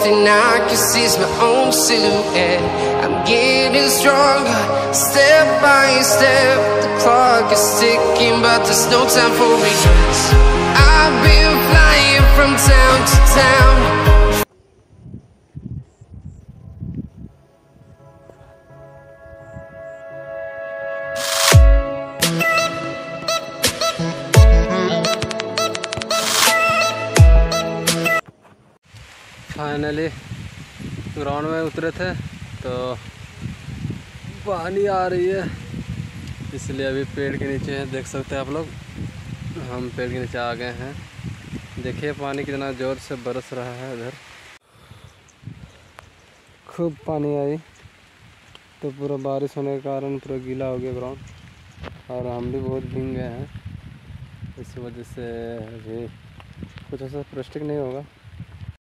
thing I can see is my own silhouette. I'm getting stronger, step by step. The clock is ticking, but there's no time for regrets. I've been flying from town to town. Finally ground में उतरे थे तो पानी आ रही है, इसलिए अभी पेड़ के नीचे हैं। देख सकते हैं आप लोग, हम पेड़ के नीचे आ गए हैं। देखिए पानी कितना ज़ोर से बरस रहा है इधर, खूब पानी आई तो पूरा बारिश होने के कारण पूरा गीला हो गया ग्राउंड और हम भी बहुत भीग गए हैं। इस वजह से अभी कुछ ऐसा प्लास्टिक नहीं होगा।